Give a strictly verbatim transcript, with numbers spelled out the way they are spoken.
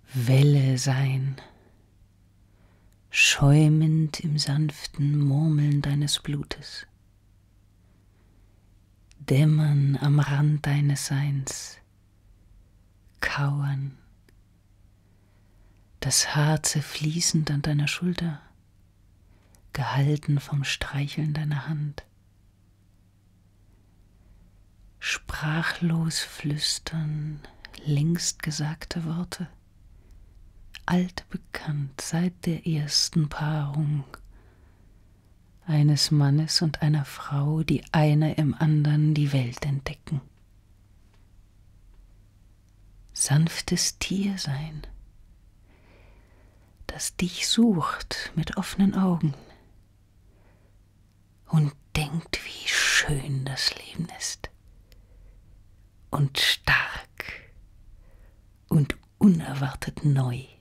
Welle sein, schäumend im sanften Murmeln deines Blutes, dämmern am Rand deines Seins, kauern, das Haar zerfließend an deiner Schulter, gehalten vom Streicheln deiner Hand. Sprachlos flüstern längst gesagte Worte, altbekannt seit der ersten Paarung eines Mannes und einer Frau, die einer im andern die Welt entdecken. Sanftes Tiersein, das dich sucht mit offenen Augen und denkt, wie schön das Leben ist und stark und unerwartet neu.